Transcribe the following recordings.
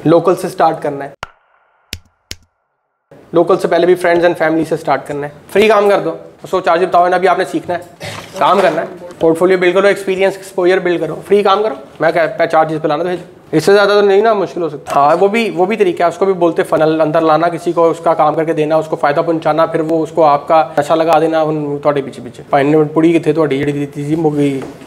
Local से start करना है, लोकल से पहले भी फ्रेंड्स एंड फैमिली से स्टार्ट करना है। फ्री काम कर दो, उसको चार्ज बताओ ना, अभी आपने सीखना है, काम करना है, पोर्टफोलियो बिल्ड करो, एक्सपीरियंस एक्सपोजर बिल्ड करो, फ्री काम करो। मैं क्या चार्जेस पे लाना भेजो, इससे ज़्यादा तो नहीं ना, मुश्किल हो सकता। हाँ वो भी तरीका है, उसको भी बोलते फनल, अंदर लाना किसी को, उसका काम करके देना, उसको फ़ायदा पहुंचाना, फिर वो उसको आपका पैसा लगा देना उन थोड़े पीछे पाइन पुड़ी की थे थोड़ी जी दी थी मुगी,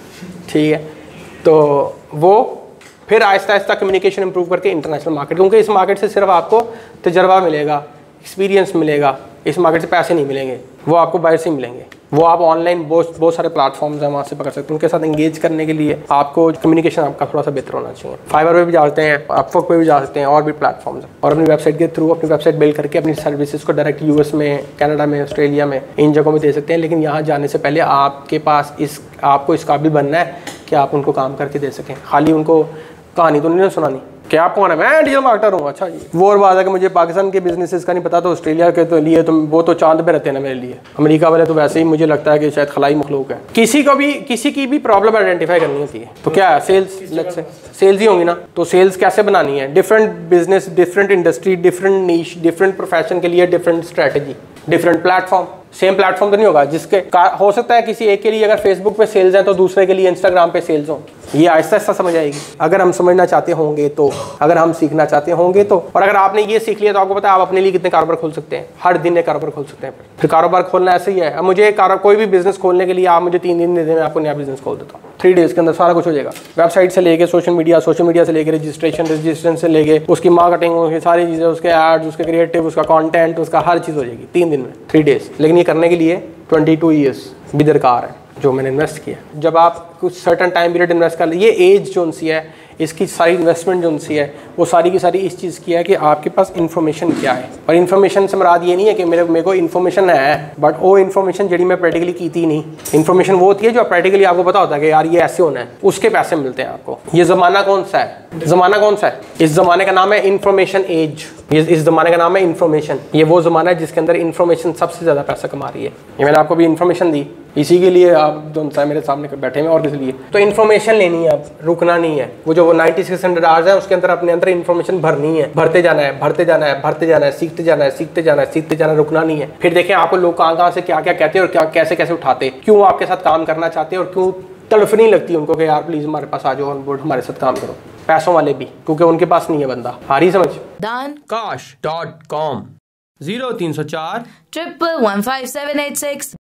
ठीक है। तो वो फिर आहिस्ता आहिस्ता कम्युनिकेशन इंप्रूव करके इंटरनेशनल मार्केट, क्योंकि इस मार्केट से सिर्फ आपको तजर्बा मिलेगा, एक्सपीरियंस मिलेगा, इस मार्केट से पैसे नहीं मिलेंगे, वो आपको बाहर से मिलेंगे। वो आप ऑनलाइन बहुत सारे प्लेटफॉर्म्स हैं, वहाँ से पकड़ सकते हैं। उनके साथ एंगेज करने के लिए आपको कम्युनिकेशन आपका थोड़ा सा बेहतर होना चाहिए। फाइवर पे भी जा सकते हैं, अपवर्क पे भी जा सकते हैं, और भी प्लेटफॉर्म्स हैं। और अपनी वेबसाइट के थ्रू अपनी वेबसाइट बिल्ड करके अपनी सर्विसेज को डायरेक्ट यूएस में, कनाडा में, ऑस्ट्रेलिया में, इन जगहों में दे सकते हैं। लेकिन यहाँ जाने से पहले आपके पास आपको इस काबिल बनना है कि आप उनको काम करके दे सकें। खाली उनको कहानी तो नहीं सुनानी क्या आप कौन है, मैं डिजिटल मार्केटर हूँ, अच्छा जी। वो और बात है कि मुझे पाकिस्तान के बिजनेसेस का नहीं पता, तो ऑस्ट्रेलिया के तो लिए तो वो तो चांद पे रहते हैं ना मेरे लिए। अमेरिका वाले तो वैसे ही मुझे लगता है कि शायद खलाई मखलूक है। किसी की भी प्रॉब्लम आइडेंटिफाई करनी होती है, तो क्या है सेल्स, लेट्स से सेल्स ही होंगी ना, तो सेल्स कैसे बनानी है। Different business, different industry, different niche, different profession के लिए different strategy, different platform. Same platform तो नहीं होगा जिसके हो सकता है किसी एक के लिए अगर फेसबुक पे सेल्स है तो दूसरे के लिए इंस्टाग्राम पे सेल्स हो। ये आहिस्ता आहिस्ता समझ आएगी अगर हम समझना चाहते होंगे तो, अगर हम सीखना चाहते होंगे तो। और अगर आपने ये सीख लिया तो आपको पता है आप अपने लिए कितने कारोबार खोल सकते हैं, हर दिन एक कारोबार खोल सकते हैं। फिर कारोबार खोलना ऐसे ही है। अब मुझे कोई भी बिजनेस खोलने के लिए आप मुझे 3 दिन दे दें, मैं आपको नया बिजनेस खोल देता हूँ। 3 डेज के अंदर सारा कुछ हो जाएगा। वेबसाइट से लेके सोशल मीडिया से लेके रजिस्ट्रेशन से लेके उसकी मार्केटिंग, उसकी सारी चीज़ें, उसके एड्स, उसके क्रिएटिव, उसका कंटेंट, उसका हर चीज़ हो जाएगी 3 दिन में, 3 डेज। लेकिन ये करने के लिए 22 ईयर्स भी दरकार है जो मैंने इन्वेस्ट किया। जब आप कुछ सर्टन टाइम पीरियड इन्वेस्ट कर, ये एज जो सी है, इसकी सारी इन्वेस्टमेंट जो सी है, वो सारी की सारी इस चीज़ की है कि आपके पास इन्फॉर्मेशन क्या है। और इन्फॉर्मेशन से मुराद ये नहीं है कि मेरे को इन्फॉर्मेशन है, बट वो इन्फॉर्मेशन जी मैं प्रैक्टिकली की थी नहीं। इन्फॉर्मेशन वो होती है जो प्रैक्टिकली आपको पता होता है कि यार ये ऐसे होना है, उसके पैसे मिलते हैं आपको। ये ज़माना कौन सा है, ज़माना कौन सा है? इस ज़माने का नाम है इन्फॉर्मेशन एज। इस ज़माने का नाम है इन्फॉर्मेशन। ये वो ज़माना है जिसके अंदर इन्फॉर्मेशन सबसे ज़्यादा पैसा कमा रही है। ये मैंने आपको भी इन्फॉर्मेशन दी, इसी के लिए आप जो सा मेरे सामने बैठे हैं, और किस लिए? तो इन्फॉर्मेशन लेनी है, अब रुकना नहीं है। वो जो 96 100 आवर्स है उसके अंदर अपने अंदर इन्फॉर्मेशन भरनी है, भरते जाना है, भरते जाना है, भरते जाना है, सीखते जाना है, सीखते जाना है, सीखते जाना है, रुकना नहीं है। फिर देखें आपको लोग कहाँ से क्या क्या कहते हैं और क्या कैसे कैसे उठाते, क्यों आपके साथ काम करना चाहते हैं और क्यों तड़फ नहीं लगती उनको कि यार प्लीज हमारे पास आ जाओ ऑन बोर्ड, हमारे साथ काम करो। पैसों वाले भी, क्योंकि उनके पास नहीं है बंदा। आ रही समझ? dankash.com 0304 1115786